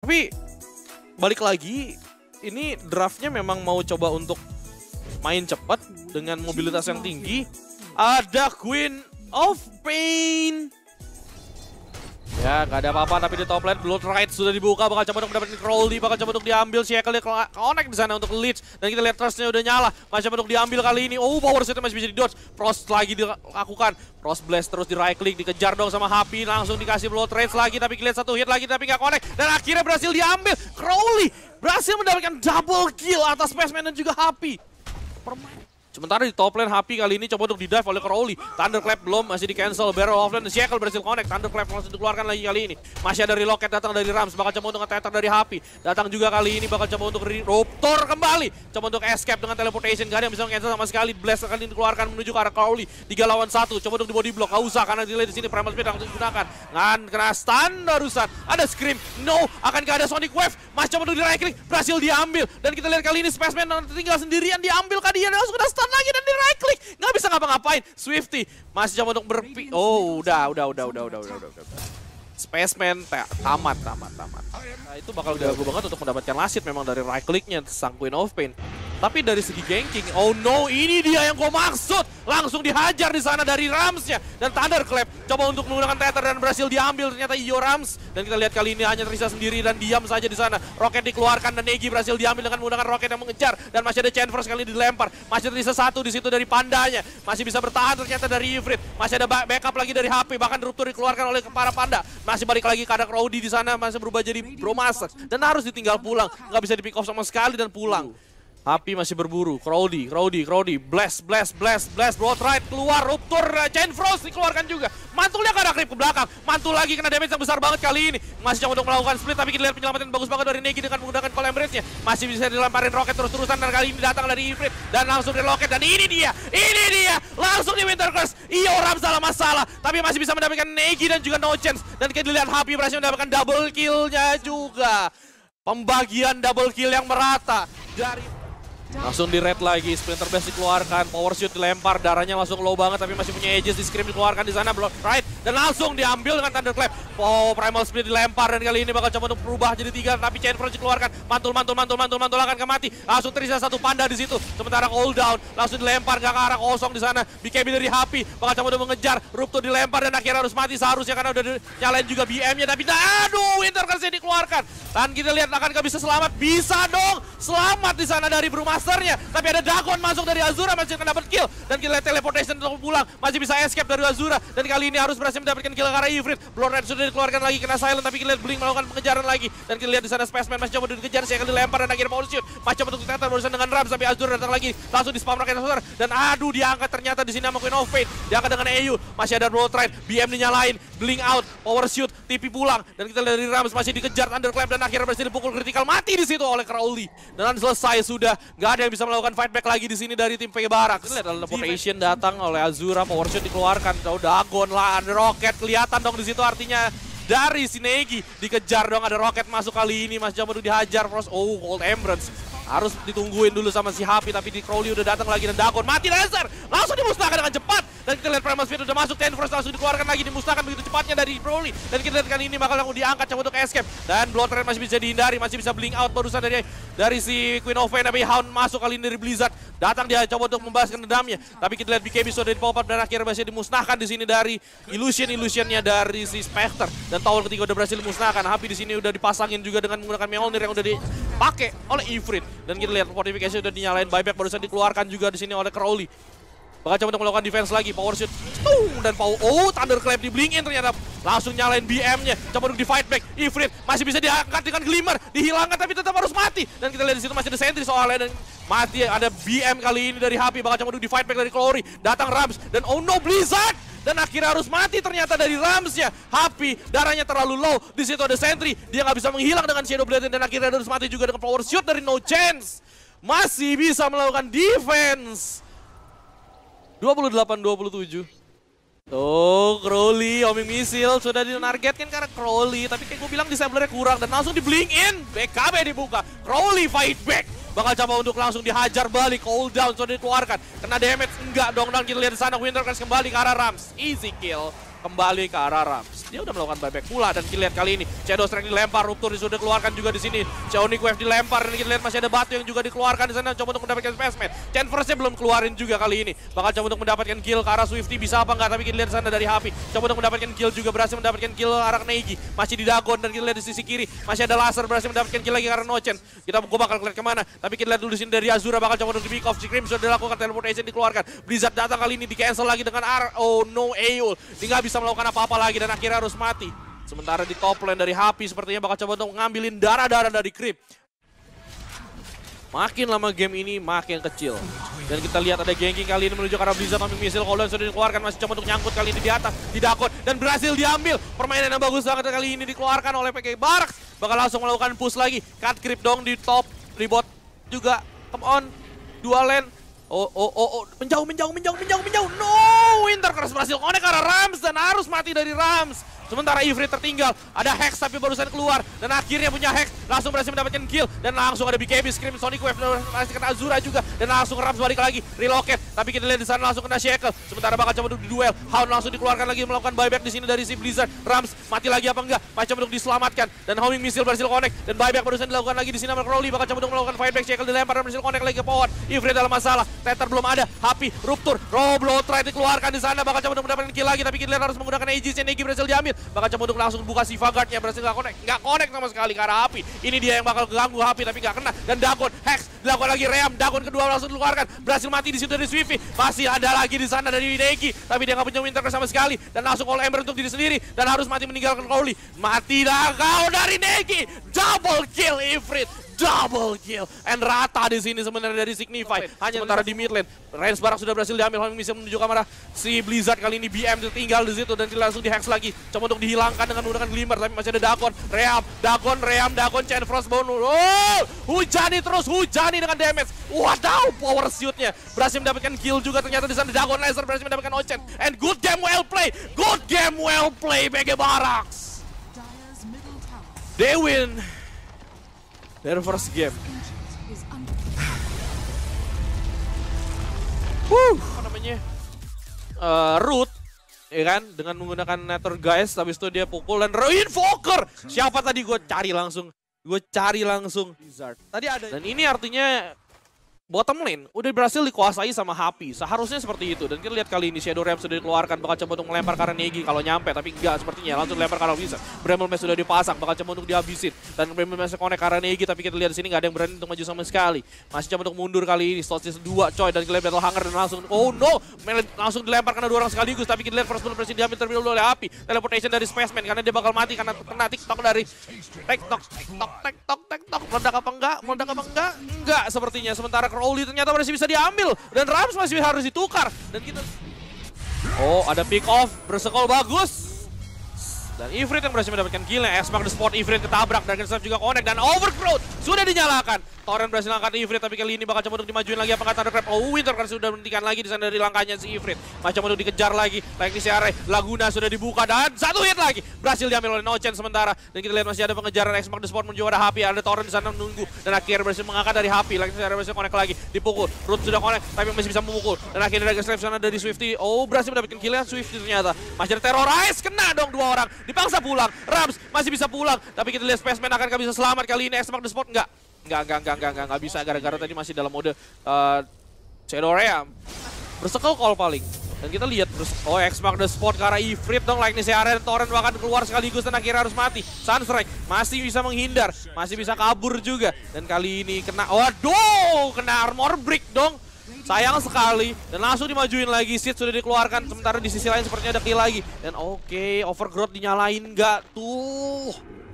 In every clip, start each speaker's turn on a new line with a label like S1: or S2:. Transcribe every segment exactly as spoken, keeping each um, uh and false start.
S1: Tapi balik lagi, ini draftnya memang mau coba untuk main cepat dengan mobilitas yang tinggi. Ada Queen of Pain. Ya, nggak ada apa-apa, tapi di top lane Blood Rite sudah dibuka, bakal coba untuk mendapatkan Crowley, bakal coba untuk diambil, Shackle dia connect di sana untuk Leech, dan kita lihat Trustnya udah nyala, masih coba untuk diambil kali ini. Oh, power shotnya masih bisa di dodge, Frost lagi dilakukan, Frost Blast terus di right click, dikejar dong sama Happy, langsung dikasih Blood Rite lagi, tapi kita lihat satu hit lagi, tapi nggak connect, dan akhirnya berhasil diambil. Crowley berhasil mendapatkan double kill atas Spaceman dan juga Happy. Permain. Sementara di top lane Happy kali ini coba untuk di-dive oleh Crowley. Thunderclap belum, masih di-cancel. Barrel offlane, Shackle berhasil connect. Thunderclap langsung dikeluarkan lagi kali ini. Masih ada relocket datang dari Rams, bakal coba untuk nge-tether dari Happy. Datang juga kali ini, bakal coba untuk Ruptor kembali. Coba untuk escape dengan teleportation, gak ada yang bisa nge-cancel sama sekali. Blast kali ini dikeluarkan menuju ke arah Crowley. tiga lawan satu, coba untuk di body block. Gak usah, karena delay di sini Primal Speed langsung digunakan. Ngan, kena stun barusan. Ada Scream, no, akan gak ada Sonic Wave. Masih coba untuk di right click, berhasil diambil. Dan kita lihat kali ini Spaceman tinggal sendirian, diambil kah dia, langsung kena stun lagi dan di right klik, nggak bisa ngapa-ngapain. Swifty masih coba untuk berpi. Oh, udah, udah, udah, udah, udah, udah, udah, udah. Spaceman tamat, tamat, tamat. Nah, itu bakal jago banget untuk mendapatkan lasit memang dari right clicknya sang Queen of Pain. Tapi dari segi ganking, oh no, ini dia yang gue maksud. Langsung dihajar di sana dari Ramsnya. Dan Thunderclap coba untuk menggunakan tether dan berhasil diambil ternyata Io Rams. Dan kita lihat kali ini hanya Trista sendiri dan diam saja di sana. Roket dikeluarkan dan Negi berhasil diambil dengan menggunakan roket yang mengejar. Dan masih ada Chain Force kali ini dilempar. Masih Trista satu di situ dari Pandanya. Masih bisa bertahan ternyata dari Ifrit. Masih ada backup lagi dari H P. Bahkan Ruptur dikeluarkan oleh para Panda. Masih balik lagi ke ada Crowdy di sana. Masih berubah jadi Bromaster. Dan harus ditinggal pulang. Nggak bisa di pick off sama sekali dan pulang. Happy masih berburu, Crowdy, Crowdy, Crowdy, blast, blast, blast, blast, Blood Rite keluar, Ruptur, Chain Frost dikeluarkan juga. Mantulnya ke arah creep ke belakang, mantul lagi kena damage yang besar banget kali ini. Masih coba untuk melakukan split, tapi kita lihat penyelamatan bagus banget dari Negi dengan menggunakan Call Embrace-nya. Masih bisa dilemparin roket terus-terusan dan kali ini datang dari Ifrit. Dan langsung di roket, dan ini dia, ini dia, langsung di Winter Curse. Io Rams salah masalah, tapi masih bisa mendapatkan Negi dan juga No Chance. Dan kita lihat Happy berhasil mendapatkan double kill-nya juga. Pembagian double kill yang merata dari... Langsung di red lagi, Splinter Blast dikeluarkan, Power Shoot dilempar, darahnya langsung low banget tapi masih punya Aegis, di Scream dikeluarkan di sana, Blood Rite, dan langsung diambil dengan Thunderclap. Oh, Primal Speed dilempar dan kali ini bakal coba untuk berubah jadi tiga, tapi Chain Force dikeluarkan, mantul, mantul, mantul, mantul, mantul akan kemati. Langsung terisa satu Panda di situ, sementara cooldown langsung dilempar ke arah kosong di sana. B K B dari Happy bakal coba untuk mengejar, Ruptur dilempar dan akhirnya harus mati seharusnya karena udah nyalain juga B M-nya, tapi aduh, Winter Curse dikeluarkan. Dan kita lihat akan gak bisa selamat, bisa dong, selamat di sana dari Brewmasternya, tapi ada Dagon masuk dari Azura, masih akan dapat kill. Dan kita lihat teleportation untuk pulang, masih bisa escape dari Azura, dan kali ini harus berhasil mendapatkan kill ke arah Ifrit. Blood Red sudah dikeluarkan lagi, kena silent, tapi kita lihat Blink melakukan pengejaran lagi. Dan kita lihat di sana Spaceman masih coba dikejar, saya akan dilempar dan akhirnya Power Shoot masih coba untuk tether barusan dengan Rams, tapi Azura datang lagi, langsung di spam roket Azura. Dan aduh, diangkat ternyata di sini sama Queen of Pain, diangkat dengan E U, masih ada Blood Red, B M dinyalain, Blink out, Power Shoot, T P pulang, dan kita lihat dari Rams masih dikejar Thunderclap dan akhirnya berhasil dipukul kritikal, mati di situ oleh Crowley. Dan selesai sudah, nggak ada yang bisa melakukan fight back lagi di sini dari tim P Barak. Kita lihat teleportation datang oleh Azura, Power Shot dikeluarkan, oh, Dagon lah, ada roket kelihatan dong di situ, artinya dari si Negi dikejar dong, ada roket masuk kali ini, Mas Jamu dihajar, Frost, oh, Cold Embrace. Harus ditungguin dulu sama si Happy, tapi di Crowley udah datang lagi dan Dagon mati laser, langsung dimusnahkan dengan cepat. Dan kita lihat Primal Speed udah masuk, Chain Force langsung dikeluarkan lagi, dimusnahkan begitu cepatnya dari Crowley. Dan kita lihat kali ini bakal langsung diangkat coba untuk escape. Dan Blood Red masih bisa dihindari, masih bisa blink out barusan dari dari si Queen of Pain, tapi Hound masuk kali ini dari Blizzard. Datang dia coba untuk membalaskan dendamnya, tapi kita lihat B K B sudah di pop up dan akhirnya berhasil dimusnahkan di sini dari illusion-illusionnya dari si Spectre. Dan tower ketiga udah berhasil dimusnahkan. Happy di sini udah dipasangin juga dengan menggunakan Mjolnir yang udah dipakai oleh Ifrit. Dan kita lihat fortification udah dinyalain, buyback barusan dikeluarkan juga di sini oleh Crowley. Bakal coba untuk melakukan defense lagi, Power Shoot, Tung, dan Power, oh, Thunderclap di blink in ternyata, langsung nyalain B M-nya, coba untuk di fight back, Ifrit masih bisa diangkat dengan Glimmer, dihilangkan tapi tetap harus mati. Dan kita lihat di situ masih ada Sentry soalnya, dan mati, ada B M kali ini dari Happy, bakal coba untuk di fight back dari Glory, datang Rams, dan oh no, Blizzard! Dan akhirnya harus mati ternyata dari Ramsnya. Happy, darahnya terlalu low, di situ ada Sentry, dia nggak bisa menghilang dengan Shadow Blade, dan akhirnya harus mati juga dengan Power Shoot dari No Chance. Masih bisa melakukan defense. dua puluh delapan dua puluh tujuh. Tuh, Crowley, homing missile sudah dinargetkan karena Crowley, tapi kayak gue bilang disablernya kurang dan langsung di blink in. B K B dibuka, Crowley fight back. Bakal coba untuk langsung dihajar balik, cooldown sudah dikeluarkan. Kena damage enggak dong, dan kita lihat di sana Winter Curse kembali ke arah Rams. Easy kill, kembali ke arah Rams. dia udah melakukan buyback pula. Dan kita lihat kali ini Shadow Strike dilempar, Rupture sudah dikeluarkan juga di sini. Xiaonik Wave dilempar dan kita lihat masih ada batu yang juga dikeluarkan di sana, coba untuk mendapatkan Spaceman. Chanverse-nya belum keluarin juga kali ini. Bakal coba untuk mendapatkan kill ke arah Swifty, bisa apa enggak, tapi kita lihat di sana dari Happy. Coba untuk mendapatkan kill juga, berhasil mendapatkan kill ke arah Neigi. Masih di Dagon dan kita lihat di sisi kiri masih ada Laser, berhasil mendapatkan kill lagi karena Nochen. Kita gua bakal lihat kemana, tapi kita lihat dulu di sini dari Azura bakal coba untuk di pick off. Scream sudah dilakukan, teleportation dikeluarkan. Blizzard datang kali ini di cancel lagi dengan R. Oh no, Eul. Dia nggak bisa melakukan apa-apa lagi dan akhirnya harus mati. Sementara di top lane dari Happy sepertinya bakal coba untuk ngambilin darah-darah dari Creep. Makin lama game ini makin kecil. Dan kita lihat ada ganking kali ini menuju ke arah Blizzard. Homing missile Cooldown sudah dikeluarkan, masih coba untuk nyangkut kali ini di atas, di Dakon. Dan berhasil diambil. Permainan yang bagus banget kali ini dikeluarkan oleh P K Barracks. Bakal langsung melakukan push lagi. Cut Creep dong di top. Ribot juga. Come on. Dua lane. Oh, oh, oh, oh, menjauh, menjauh, menjauh, menjauh, menjauh. No, Wintercross berhasil connect ke arah Rams dan harus mati dari Rams. Sementara Ifrit tertinggal, ada Hex tapi barusan keluar dan akhirnya punya Hex, langsung berhasil mendapatkan kill dan langsung ada B K B Scream Sonic Wave dan masih kena Azura juga dan langsung Rams balik lagi, relocate. Tapi kita lihat di sana langsung kena Shackle. Sementara bakal coba untuk di duel, Hound langsung dikeluarkan lagi melakukan buyback di sini dari si Blizzard. Rams mati lagi apa enggak? Macam untuk diselamatkan dan Homing missile berhasil connect dan buyback barusan dilakukan lagi di sini sama Crowley, bakal coba untuk melakukan fightback. Shackle dilempar dan berhasil connect lagi ke Power. Ifrit dalam masalah, Tether belum ada, Happy, Rupture, Roblo try dikeluarkan di sana, bakal coba untuk mendapatkan kill lagi tapi kita lihat harus menggunakan Aegis yang Negi berhasil diambil. Bakal coba untuk langsung buka si Vanguard-nya, berhasil nggak connect, nggak connect sama sekali ke arah Happy. Ini dia yang bakal ganggu Happy tapi nggak kena dan Dagon, Hex dilakukan lagi, Ream, Dagon kedua langsung dikeluarkan, berhasil mati di situ dari Swifty. Masih ada lagi di sana dari Negi tapi dia nggak punya Wintercross sama sekali dan langsung All Ember untuk diri sendiri dan harus mati meninggalkan Crowley. Mati dah kau dari Negi, double kill Ifrit. Double kill and rata di sini sebenarnya dari Signify. Hanya sementara di mid lane, Rans Barak sudah berhasil diambil. Homing missile menuju kamera si Blizzard kali ini. B M tertinggal di situ dan langsung di hex lagi. Coba untuk dihilangkan dengan menggunakan Glimmer tapi masih ada Dagon, Ream, Dagon, Ream, Dagon, Chain Frost bonus. Oh, hujani terus, hujani dengan damage. Wadaw, power shoot-nya berhasil mendapatkan kill juga ternyata di sana. Dagon Laser berhasil mendapatkan Ochen and good game well play, good game well play B K Barracks. They win their first game. Wuh, apa namanya? Uh, root, ya kan? Dengan menggunakan Nether Guys, habis itu dia pukul dan Invoker. Siapa tadi gue cari langsung? Gue cari langsung Blizzard. Tadi ada. Dan ini artinya bottom lane udah berhasil dikuasai sama Happy. Seharusnya seperti itu. Dan kita lihat kali ini Shadow Ram sudah dikeluarkan. Bakal coba untuk melempar karena Negi kalau nyampe. Tapi enggak sepertinya. Langsung dilempar karena bisa. Bramble Mask sudah dipasang. Bakal coba untuk dihabisin. Dan Bramble Mask connect karena Negi. Tapi kita lihat di sini nggak ada yang berani untuk maju sama sekali. Masih coba untuk mundur kali ini. Slot dua coy. Dan kita lihat Battle Hunger dan langsung. Oh no. Langsung dilempar karena dua orang sekaligus. Tapi kita lihat first blood berhasil diambil terlebih dahulu oleh Happy. Teleportation dari Spaceman. Karena dia bakal mati. Karena kena TikTok dari TikTok. TikTok. TikTok. TikTok. Meledak apa enggak? Meledak apa enggak? Enggak sepertinya. Sementara Crowley ternyata masih bisa diambil dan Rams masih harus ditukar dan kita oh ada pick off bersekol bagus dan Ifrit yang berhasil mendapatkan killnya. X-Mark the Spot, Ifrit ketabrak, Dragon Staff juga connect dan Overgrowth sudah dinyalakan. Torrent berhasil angkat Ifrit tapi kali ini bakal coba untuk dimajuin lagi apa kata Thundercrab. Oh, Wintercross sudah menghentikan lagi di sana dari langkahnya si Ifrit. Macam untuk dikejar lagi. Teknis area Laguna sudah dibuka dan satu hit lagi berhasil diambil oleh Nochen sementara. Dan kita lihat masih ada pengejaran X-Mark the Spot menuju ada Happy. Ada Torrent di sana menunggu dan akhirnya berhasil mengangkat dari Happy. Lagi area berhasil connect lagi, dipukul. Root sudah connect tapi masih bisa memukul. Dan akhirnya Dragon Staff sana dari Swifty. Oh, berhasil mendapatkan killnya Swifty ternyata. Masih ada Terrorize, kena dong dua orang. Dipaksa pulang. Rams masih bisa pulang, tapi kita lihat Spaceman akankah bisa selamat kali ini. X-Mark the Spot enggak. Enggak, enggak, enggak, enggak, enggak, enggak bisa gara-gara tadi masih dalam mode uh, Shadow Ream. Bersekal call paling. Dan kita lihat terus, oh X-Mark the Spot ke arah Ifrit dong, like nih si Aren Torrent bahkan keluar sekaligus dan akhirnya harus mati. Sunstrike masih bisa menghindar, masih bisa kabur juga. Dan kali ini kena, waduh, kena armor break dong. Sayang sekali dan langsung dimajuin lagi. Seed sudah dikeluarkan sementara di sisi lain sepertinya ada kill lagi. Dan oke, okay, Overgrowth dinyalain nggak tuh?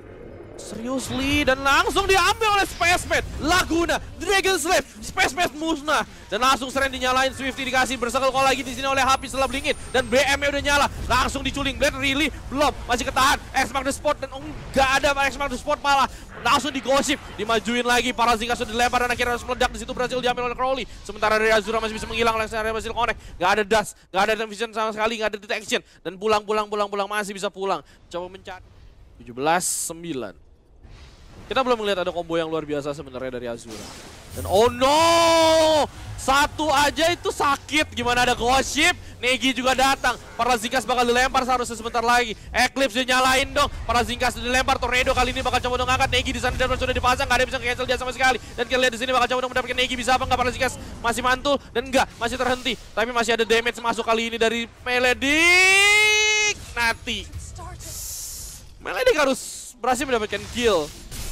S1: Seriously, dan langsung diambil oleh Spaceman. Laguna, Dragon Slave, Spaceman musnah. Dan langsung seren dinyalain, Swifty dikasih bersekal call lagi di sini oleh Happy setelah blingin. Dan B M-nya udah nyala, langsung diculing. Blade really belum, masih ketahan. X-Mark the Spot dan enggak ada X-Mark the Spot malah langsung digosip, dimajuin lagi. Parazika sudah dilempar dan akhirnya harus meledak di situ berhasil diambil oleh Crowley. Sementara dari Azura masih bisa menghilang, langsung area masih connect. Gak ada dust, gak ada vision sama sekali, gak ada detection. Dan pulang, pulang, pulang, pulang masih bisa pulang. Coba mencari tujuh belas sembilan. Kita belum melihat ada combo yang luar biasa sebenarnya dari Azura. Dan oh no! Satu aja itu sakit, gimana ada Ghost Ship? Negi juga datang, Parazinkas bakal dilempar seharusnya sebentar lagi. Eclipse dinyalain dong, Parazinkas dilempar, Tornado kali ini bakal coba dong ngangkat Negi di sana dan sudah dipasang, gak ada yang bisa cancel dia sama sekali. Dan kita lihat di sini bakal coba dong mendapatkan Negi, bisa apa enggak? Parazinkas masih mantul dan enggak, masih terhenti. Tapi masih ada damage masuk kali ini dari Meledik. Nati. Meledik harus berhasil mendapatkan kill.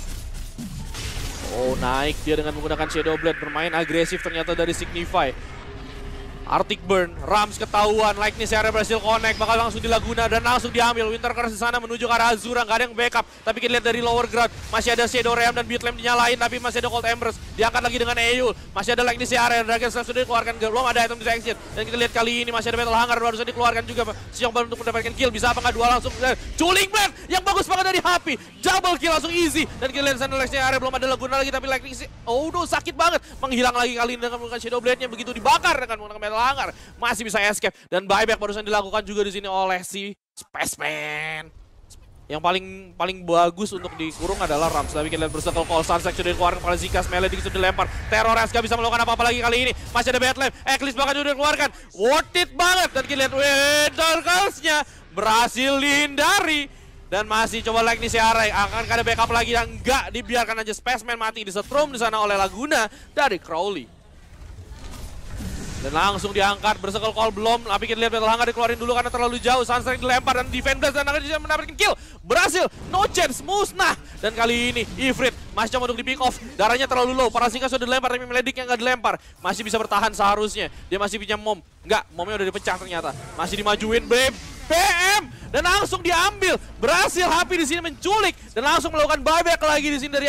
S1: Oh, naik dia dengan menggunakan Shadow Blade, bermain agresif ternyata dari Signify. Arctic Burn, Rams ketahuan, Lightning Seara berhasil connect, bakal langsung di Laguna dan langsung diambil. Winter Curse di sana menuju ke arah Azura, nggak ada yang backup. Tapi kita lihat dari lower ground, masih ada Shadow Realm dan Beatlamp dinyalain, tapi masih ada Cold Embers, diangkat lagi dengan Eul. Masih ada Lightning Seara, Dragon Slash sudah dikeluarkan, belum ada item detection. Dan kita lihat kali ini masih ada Battle Hunger, baru saja dikeluarkan juga. Siap untuk mendapatkan kill, bisa apa nggak? Dua langsung, Culing Blade yang bagus banget dari Happy, double kill langsung easy. Dan kita lihat sana Lightning Seara, belum ada Laguna lagi, tapi Lightning Seara, oh no, sakit banget. Menghilang lagi kali ini dengan menggunakan Shadow Blade-nya, begitu dibakar dengan menggunakan Battle Hunger. Masih bisa escape dan buyback barusan dilakukan juga di sini oleh si Spaceman. Yang paling paling bagus untuk dikurung adalah Rams. Tapi kita lihat Berserker Call, Sunset sudah dikeluarkan, Parazinkas, Meledik sudah dilempar. Terror gak bisa melakukan apa-apa lagi kali ini. Masih ada Battle Lamp, Eclipse bahkan sudah dikeluarkan. Worth it banget. Dan kita lihat Winter Curse-nya berhasil dihindari. Dan masih coba Lightning Seara, akan ada backup lagi yang enggak, dibiarkan aja Spaceman mati di setrum di sana oleh Laguna dari Crowley. Dan langsung diangkat, Berserker Call belum, tapi kita lihat Battle Hunger dikeluarin dulu karena terlalu jauh. Sunstrike dilempar dan Defend Blast dan akan bisa mendapatkan kill. Berhasil, no chance, musnah. Dan kali ini Ifrit masih coba untuk di pick off, darahnya terlalu low. Parazinkas sudah dilempar tapi Meledik yang nggak dilempar. Masih bisa bertahan seharusnya, dia masih punya mom. Nggak, momnya udah dipecah ternyata. Masih dimajuin B M dan langsung diambil. Berhasil Happy di sini menculik dan langsung melakukan buyback lagi di sini dari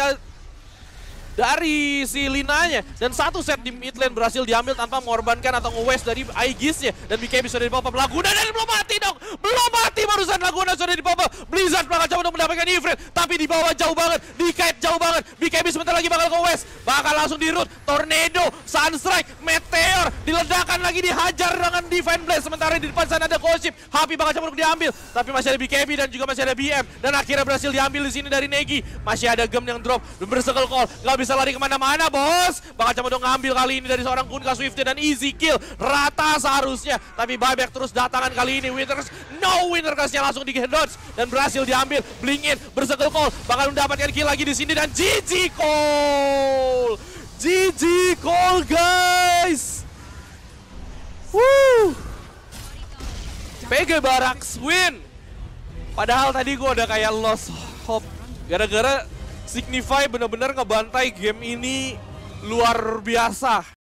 S1: dari si Linanya. Dan satu set di mid lane berhasil diambil tanpa mengorbankan atau nge-waste dari Aegis-nya. Dan B K B sudah di-pop up. Laguna dan belum mati dong. Belum mati barusan Laguna sudah di-pop up. Blizzard bakal coba untuk mendapatkan Ifrit. Tapi di bawah jauh banget. Di kite jauh banget. B K B sebentar lagi bakal nge-waste. Bakal langsung di-root. Tornado, Sunstrike, Meteor. Diledakkan lagi, dihajar dengan Divine Blast. Sementara di depan sana ada Ghost Ship. Happy bakal coba untuk diambil. Tapi masih ada B K B dan juga masih ada B M. Dan akhirnya berhasil diambil di sini dari Negi. Masih ada Gem yang drop. Berserker Call. Gak bisa lari kemana-mana bos. Bakal coba dong ngambil kali ini dari seorang Kunkka Swift dan easy kill. Rata seharusnya. Tapi buyback terus datangan kali ini. Winter Curse, no Winter Curse-nya langsung di dodge. Dan berhasil diambil. Blink in, Berserker Call. Bakal mendapatkan kill lagi di sini dan G G Call. G G Call guys. Woo. P G Barracks win. Padahal tadi gue udah kayak lost hope. Gara-gara Signify bener-bener ngebantai game ini luar biasa.